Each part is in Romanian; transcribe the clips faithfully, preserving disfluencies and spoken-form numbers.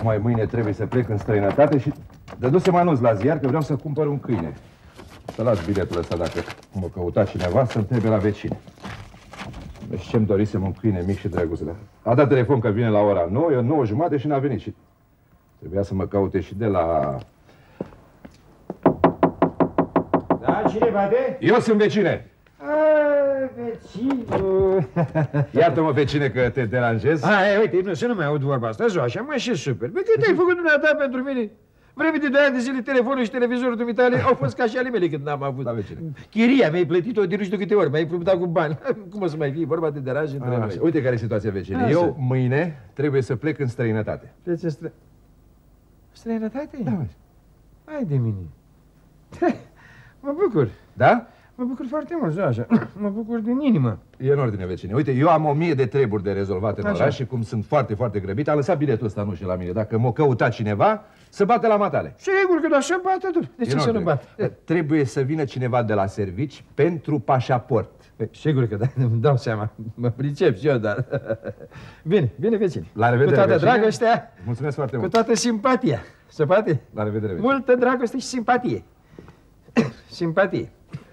tocmai mâine trebuie să plec în străinătate și dădusem anunț la ziar că vreau să cumpăr un câine. Să las biletul ăsta dacă mă căuta cineva să-mi trebuie la vecine. Deci ce-mi dorisem un câine mic și drăguț. A dat telefon că vine la ora nouă, eu nouă jumate și n-a venit și trebuia să mă caute și de la... Da, cine bate? Eu sunt vecine! A, vecinul! Iartă-mă, vecine, că te deranjez. Hai, uite, nu, să nu mai aud vorba asta, zo, așa, mă, și super. Bă, cât ai făcut dumneata pentru mine? Vreme de doi ani de zile, telefonul și televizorul dumitale au fost ca și ale mele când n-am avut. Da, vecine. Chiria mi-ai plătit-o de nu știu câte ori, mi-ai împrumutat cu bani. Cum o să mai fie vorba de deranj între noi? Uite care e situația, vecine. Așa. Eu mâine trebuie să plec în străinătate. Pleci în stră... străinătate? Da, mă. Hai de mine. Mă bucur. Da? Mă bucur foarte mult, așa. Mă bucur din inimă. E în ordine, vecine. Uite, eu am o mie de treburi de rezolvat în Așa. oraș și cum sunt foarte, foarte grăbit, am lăsat biletul ăsta nu și la mine. Dacă m-a căutat cineva, să bate la matale. Sigur că da, să bată tu. De E ce în să nu ordine. bat? Trebuie să vină cineva de la servici pentru pașaport. Păi, sigur că da, îmi dau seama. Mă pricep și eu, dar... Bine, bine, vecine. La revedere, Cu toată vecine. dragostea, Mulțumesc foarte cu mult. toată simpatia. Se poate? La revedere, vecine. Multă dragoste și simpatie. Simpatie.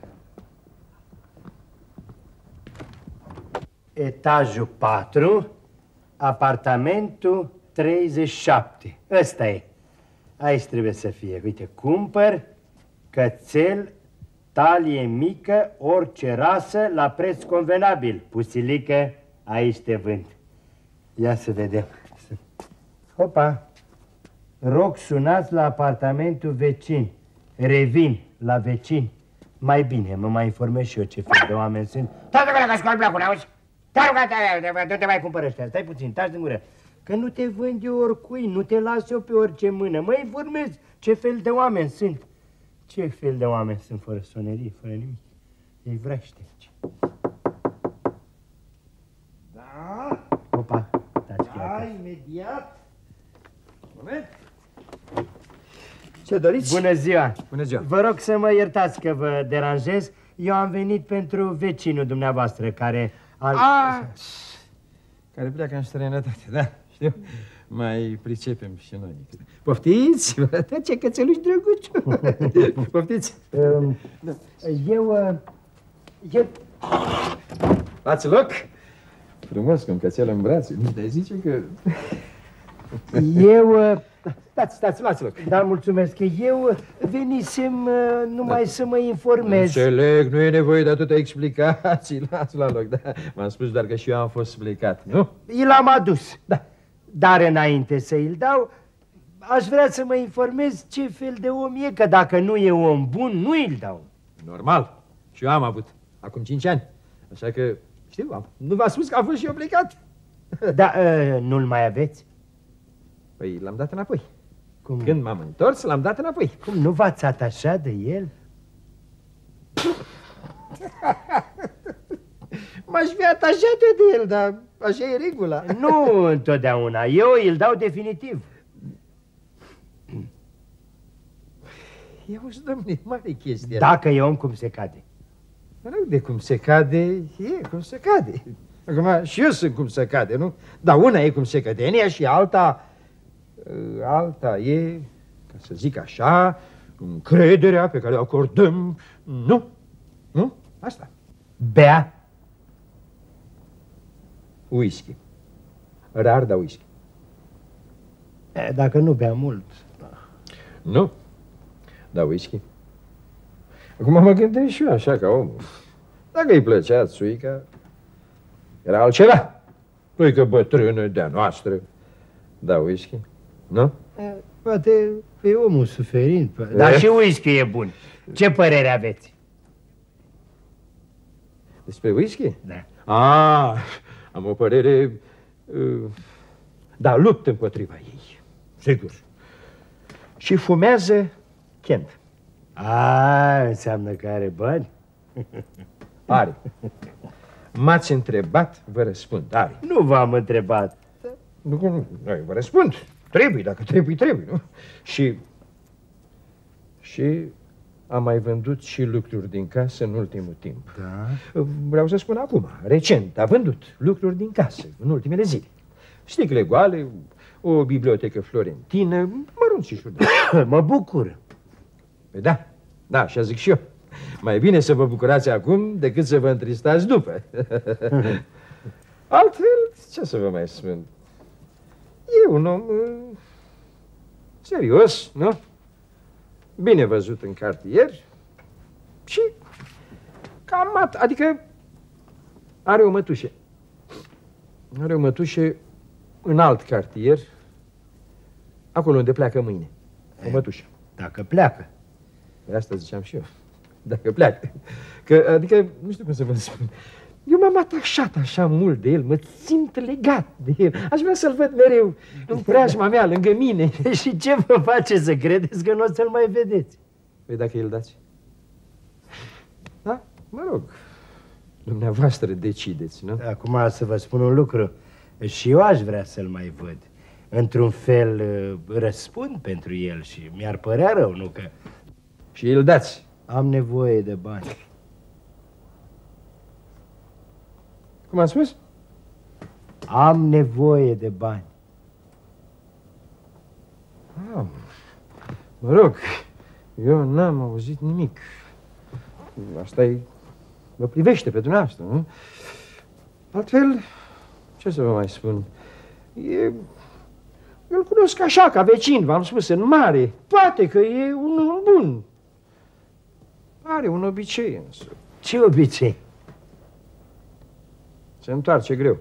Etajul patru, apartamentul treizeci și șapte. Ăsta e. Aici trebuie să fie. Uite, cumpăr cățel, talie mică, orice rasă, la preț convenabil. Pusilică, aici te vând. Ia să vedem. Hopa! Rog, sunați la apartamentul vecin. Revin la vecin. Mai bine, mă mai informez și eu ce fel de oameni sunt. Stai de că scoal blocul, auzi? Nu te mai cumpăr ăștia, stai puțin, taci din gură. Că nu te vând eu oricui, nu te las eu pe orice mână. Mă informez ce fel de oameni sunt. Ce fel de oameni sunt fără sonerie, fără nimic. Ei vrește aici. Da? Opa, taci Da, chiar. imediat. Moment. Ce doriți? Bună ziua! Bună ziua! Vă rog să mă iertați că vă deranjez. Eu am venit pentru vecinul dumneavoastră care... Al... A, care pleacă în străinătate, da, știu. Mai pricepem și noi. Poftiți? Ce cățeluși drăguț! Poftiți? Um, eu... Eu... Luați loc! Frumos, cu un cățel în brațe. Dar zice că... Eu... Stați, stați, luați loc. Da, mulțumesc. Eu venisem uh, numai da. să mă informez. Înțeleg, nu e nevoie de atâtea explicații. Lasă la loc, da. M-am spus doar că și eu am fost plecat, nu? I l-am adus. Da. Dar înainte să îl dau, aș vrea să mă informez ce fel de om e, că dacă nu e om bun, nu îl dau. Normal. Și eu am avut. Acum cinci ani. Așa că, știu, am, nu v-am spus că am fost și eu plecat? Da, uh, nu-l mai aveți? Păi l-am dat înapoi. Cum? Când m-am întors, l-am dat înapoi. Cum, nu v-ați atașat de el? M-aș fi atașat eu de el, dar așa e regula. Nu întotdeauna. Eu îl dau definitiv. E o domnule, mare chestie. Dacă e om cum se cade. Mă rog, de cum se cade, e cum se cade. Acum, și eu sunt cum se cade, nu? Dar una e cum se cădenia și alta... Alta e, ca să zic așa, încrederea pe care o acordăm. Nu, nu, asta. Bea? Whisky. Rar, dar whisky. E, dacă nu bea mult. Nu, dar whisky. Acum mă gândesc și eu așa ca om. Dacă îi plăcea țuica, era altceva. Nu-i că bătrână de-a noastră, da whisky, nu? E, poate e omul suferind. E. Dar și whisky e bun. Ce părere aveți? Despre whisky? Da. Ah, am o părere... Uh, da, lupt împotriva ei, sigur. Și fumează Kent. A, înseamnă că are bani? Are. M-ați întrebat, vă răspund, are. Nu v-am întrebat. Nu, nu, nu, vă răspund. Trebuie, dacă trebuie, trebuie, nu? Și... Și am mai vândut și lucruri din casă în ultimul timp. Da? Vreau să spun acum, recent, a vândut lucruri din casă în ultimele zile. Sticle goale, o bibliotecă florentină, mărunțișuri. Mă bucur. Păi da, da, așa zic și eu. Mai bine să vă bucurați acum decât să vă întristați după. Altfel, ce să vă mai spun? E un om uh, serios, nu? Bine văzut în cartier și cam at, adică are o mătușă. Are o mătușă în alt cartier, acolo unde pleacă mâine. O mătușă. Dacă pleacă. Pe asta ziceam și eu. Dacă pleacă. Că, adică, nu știu cum să vă spun. Eu m-am atașat așa mult de el, mă simt legat de el. Aș vrea să-l văd mereu în preajma mea, lângă mine. Și ce vă face să credeți că nu o să-l mai vedeți? Păi dacă îl dați? Da? Mă rog, dumneavoastră decideți, nu? Acum să vă spun un lucru. Și eu aș vrea să-l mai văd. Într-un fel răspund pentru el și mi-ar părea rău, nu că... Și îl dați? Am nevoie de bani. Cum am spus? Am nevoie de bani. Ah, mă rog, eu n-am auzit nimic. Asta e... Vă privește pe dumneavoastră, nu? Altfel, ce să vă mai spun? E... Eu îl cunosc așa, ca vecin, v-am spus, în mare. Poate că e un om bun. Are un obicei, însă. Ce obicei? Se întoarce greu.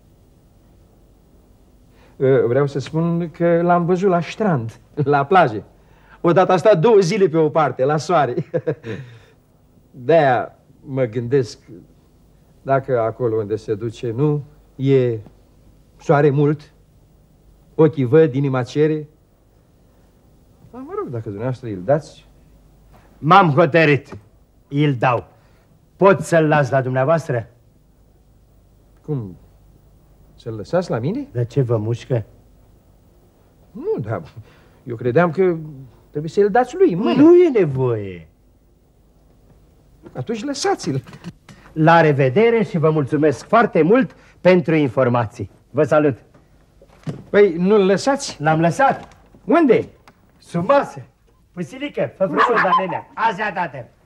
Vreau să spun că l-am văzut la strand, la plajă. Odată a stat două zile pe o parte, la soare. De-aia mă gândesc, dacă acolo unde se duce nu e soare mult, ochii văd, inima cere. Dar mă rog, dacă dumneavoastră îl dați... M-am hotărât. Îl dau. Pot să-l las la dumneavoastră? Cum? Să-l lăsați la mine? Dar ce vă mușcă? Nu, dar eu credeam că trebuie să-l dați lui. Mâine. Nu e nevoie. Atunci lăsați-l. La revedere și vă mulțumesc foarte mult pentru informații. Vă salut. Păi, nu-l lăsați? L-am lăsat. Unde? Sub masă. Pusilică, fă frumos, Danelea. Așa, tată.